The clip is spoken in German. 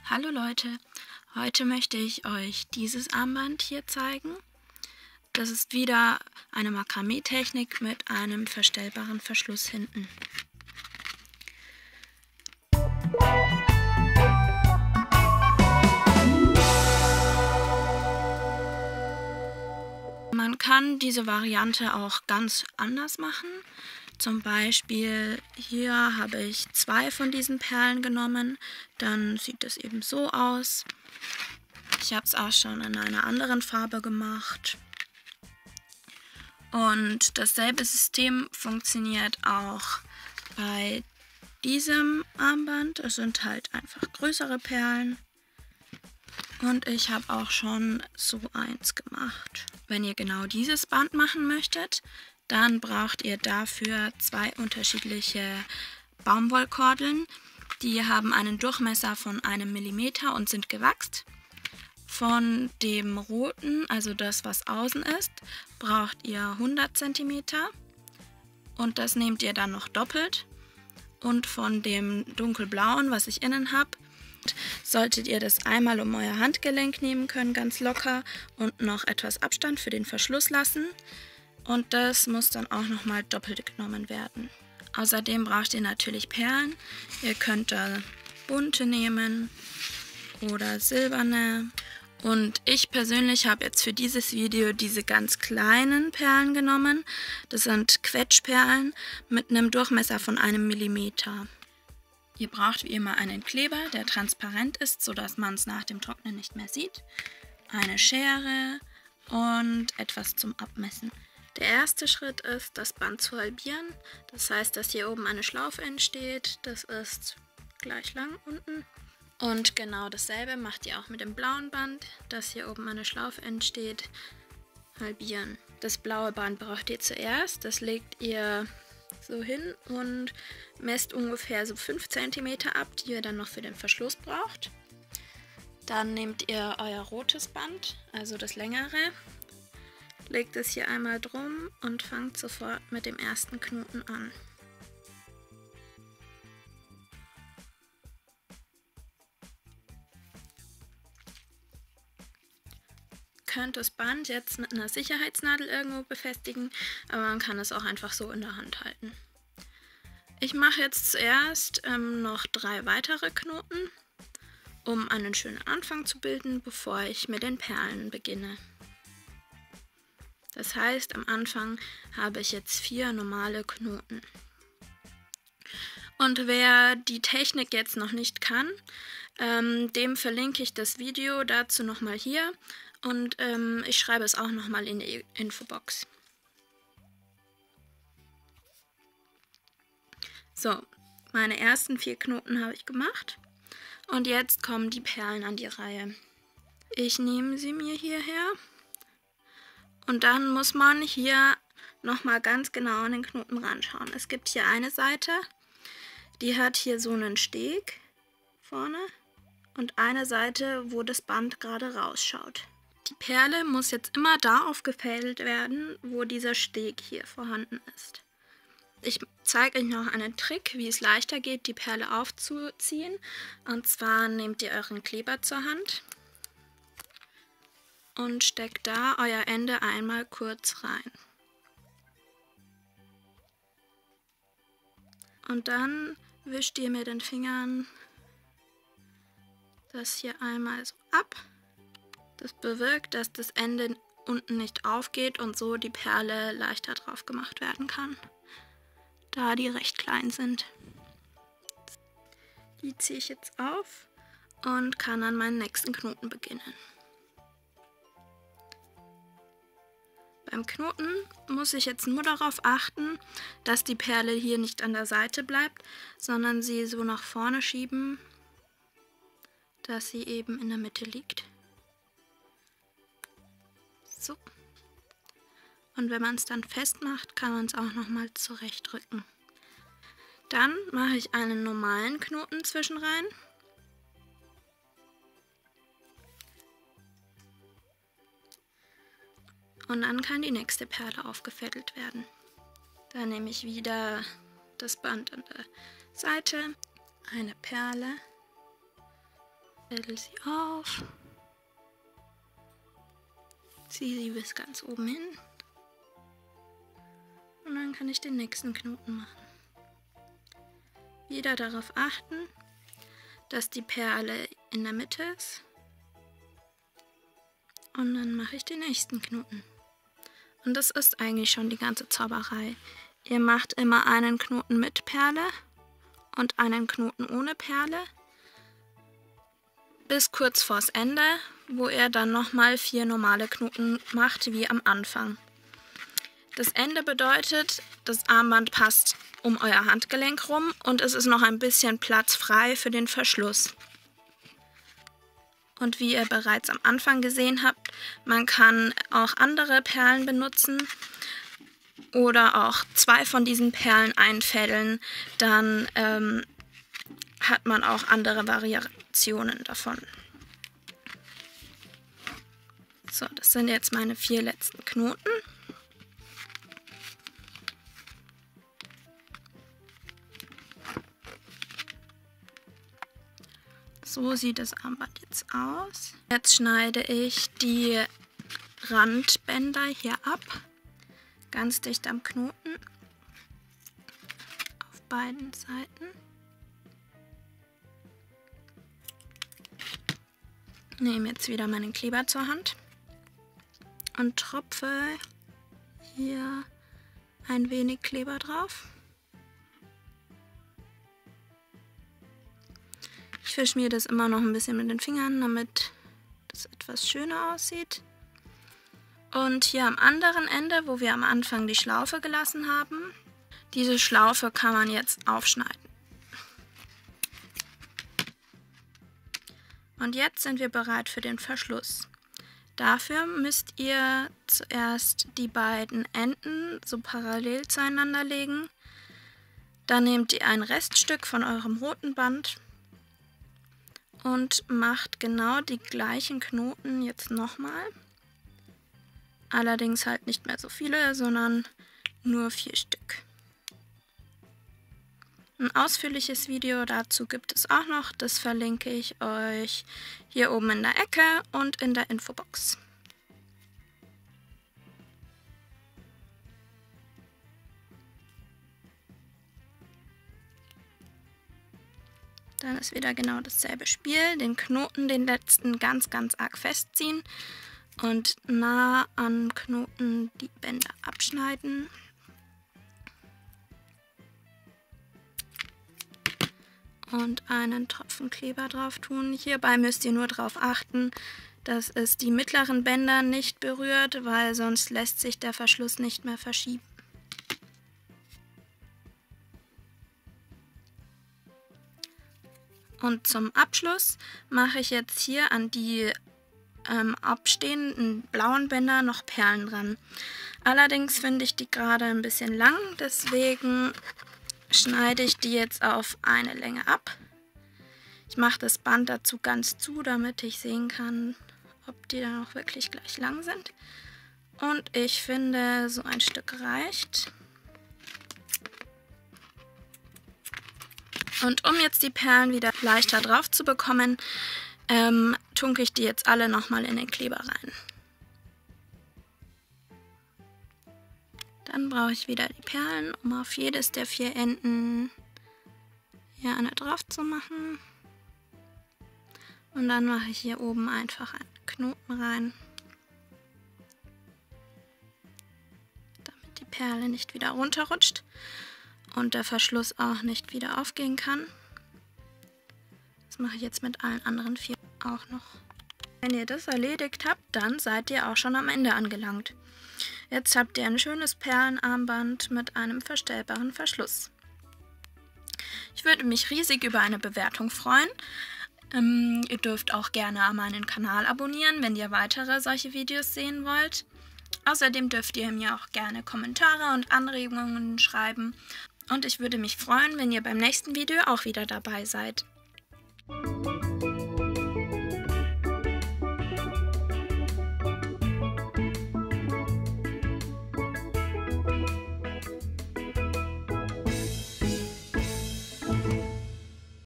Hallo Leute, heute möchte ich euch dieses Armband hier zeigen. Das ist wieder eine Makramee-Technik mit einem verstellbaren Verschluss hinten. Man kann diese Variante auch ganz anders machen. Zum Beispiel hier habe ich 2 von diesen Perlen genommen, dann sieht es eben so aus. Ich habe es auch schon in einer anderen Farbe gemacht. Und dasselbe System funktioniert auch bei diesem Armband. Es sind halt einfach größere Perlen. Und ich habe auch schon so eins gemacht. Wenn ihr genau dieses Band machen möchtet, dann braucht ihr dafür 2 unterschiedliche Baumwollkordeln. Die haben einen Durchmesser von 1 mm und sind gewachst. Von dem roten, also das was außen ist, braucht ihr 100 cm und das nehmt ihr dann noch doppelt. Und von dem dunkelblauen, was ich innen habe, solltet ihr das einmal um euer Handgelenk nehmen können, ganz locker, und noch etwas Abstand für den Verschluss lassen. Und das muss dann auch nochmal doppelt genommen werden. Außerdem braucht ihr natürlich Perlen. Ihr könnt da bunte nehmen oder silberne. Und ich persönlich habe jetzt für dieses Video diese ganz kleinen Perlen genommen. Das sind Quetschperlen mit einem Durchmesser von 1 mm. Ihr braucht wie immer einen Kleber, der transparent ist, sodass man es nach dem Trocknen nicht mehr sieht, eine Schere und etwas zum Abmessen. Der erste Schritt ist, das Band zu halbieren. Das heißt, dass hier oben eine Schlaufe entsteht. Das ist gleich lang unten. Und genau dasselbe macht ihr auch mit dem blauen Band, dass hier oben eine Schlaufe entsteht. Halbieren. Das blaue Band braucht ihr zuerst. Das legt ihr so hin und messt ungefähr so 5 cm ab, die ihr dann noch für den Verschluss braucht. Dann nehmt ihr euer rotes Band, also das längere, legt es hier einmal drum und fangt sofort mit dem ersten Knoten an. Könnt das Band jetzt mit einer Sicherheitsnadel irgendwo befestigen, aber man kann es auch einfach so in der Hand halten. Ich mache jetzt zuerst noch 3 weitere Knoten, um einen schönen Anfang zu bilden, bevor ich mit den Perlen beginne. Das heißt, am Anfang habe ich jetzt 4 normale Knoten. Und wer die Technik jetzt noch nicht kann, dem verlinke ich das Video dazu nochmal hier und ich schreibe es auch nochmal in die Infobox. So, meine ersten 4 Knoten habe ich gemacht und jetzt kommen die Perlen an die Reihe. Ich nehme sie mir hierher. Und dann muss man hier nochmal ganz genau an den Knoten ranschauen. Es gibt hier eine Seite, die hat hier so einen Steg vorne und eine Seite, wo das Band gerade rausschaut. Die Perle muss jetzt immer da aufgefädelt werden, wo dieser Steg hier vorhanden ist. Ich zeige euch noch einen Trick, wie es leichter geht, die Perle aufzuziehen. Und zwar nehmt ihr euren Kleber zur Hand und steckt da euer Ende einmal kurz rein. Und dann wischt ihr mit den Fingern das hier einmal so ab. Das bewirkt, dass das Ende unten nicht aufgeht und so die Perle leichter drauf gemacht werden kann, da die recht klein sind. Die ziehe ich jetzt auf und kann an meinen nächsten Knoten beginnen. Beim Knoten muss ich jetzt nur darauf achten, dass die Perle hier nicht an der Seite bleibt, sondern sie so nach vorne schieben, dass sie eben in der Mitte liegt. So. Und wenn man es dann festmacht, kann man es auch nochmal zurechtrücken. Dann mache ich einen normalen Knoten zwischenrein. Und dann kann die nächste Perle aufgefädelt werden. Dann nehme ich wieder das Band an der Seite, eine Perle Fädel sie auf. Ziehe sie bis ganz oben hin. Und dann kann ich den nächsten Knoten machen. Wieder darauf achten, dass die Perle in der Mitte ist. Und dann mache ich den nächsten Knoten. Und das ist eigentlich schon die ganze Zauberei. Ihr macht immer einen Knoten mit Perle und einen Knoten ohne Perle. Bis kurz vors Ende, wo ihr dann nochmal 4 normale Knoten macht, wie am Anfang. Das Ende bedeutet, das Armband passt um euer Handgelenk rum und es ist noch ein bisschen Platz frei für den Verschluss. Und wie ihr bereits am Anfang gesehen habt, man kann auch andere Perlen benutzen oder auch 2 von diesen Perlen einfädeln, dann hat man auch andere Variationen davon. So, das sind jetzt meine 4 letzten Knoten. So sieht das Armband jetzt aus. Jetzt schneide ich die Randbänder hier ab, ganz dicht am Knoten, auf beiden Seiten. Nehme jetzt wieder meinen Kleber zur Hand und tropfe hier ein wenig Kleber drauf. Ich verschmiere das immer noch ein bisschen mit den Fingern, damit das etwas schöner aussieht. Und hier am anderen Ende, wo wir am Anfang die Schlaufe gelassen haben, diese Schlaufe kann man jetzt aufschneiden. Und jetzt sind wir bereit für den Verschluss. Dafür müsst ihr zuerst die beiden Enden so parallel zueinander legen. Dann nehmt ihr ein Reststück von eurem roten Band und macht genau die gleichen Knoten jetzt nochmal. Allerdings halt nicht mehr so viele, sondern nur 4 Stück. Ein ausführliches Video dazu gibt es auch noch, das verlinke ich euch hier oben in der Ecke und in der Infobox. Dann ist wieder genau dasselbe Spiel. Den Knoten, den letzten, ganz arg festziehen und nah an Knoten die Bänder abschneiden. Und einen Tropfen Kleber drauf tun. Hierbei müsst ihr nur darauf achten, dass es die mittleren Bänder nicht berührt, weil sonst lässt sich der Verschluss nicht mehr verschieben. Und zum Abschluss mache ich jetzt hier an die abstehenden blauen Bänder noch Perlen dran. Allerdings finde ich die gerade ein bisschen lang, deswegen schneide ich die jetzt auf eine Länge ab. Ich mache das Band dazu ganz zu, damit ich sehen kann, ob die dann auch wirklich gleich lang sind. Und ich finde, so ein Stück reicht. Und um jetzt die Perlen wieder leichter drauf zu bekommen, tunke ich die jetzt alle nochmal in den Kleber rein. Dann brauche ich wieder die Perlen, um auf jedes der 4 Enden hier eine drauf zu machen. Und dann mache ich hier oben einfach einen Knoten rein, damit die Perle nicht wieder runterrutscht und der Verschluss auch nicht wieder aufgehen kann. Das mache ich jetzt mit allen anderen 4 auch noch. Wenn ihr das erledigt habt, dann seid ihr auch schon am Ende angelangt. Jetzt habt ihr ein schönes Perlenarmband mit einem verstellbaren Verschluss. Ich würde mich riesig über eine Bewertung freuen. Ihr dürft auch gerne meinen Kanal abonnieren, wenn ihr weitere solche Videos sehen wollt. Außerdem dürft ihr mir auch gerne Kommentare und Anregungen schreiben. Und ich würde mich freuen, wenn ihr beim nächsten Video auch wieder dabei seid.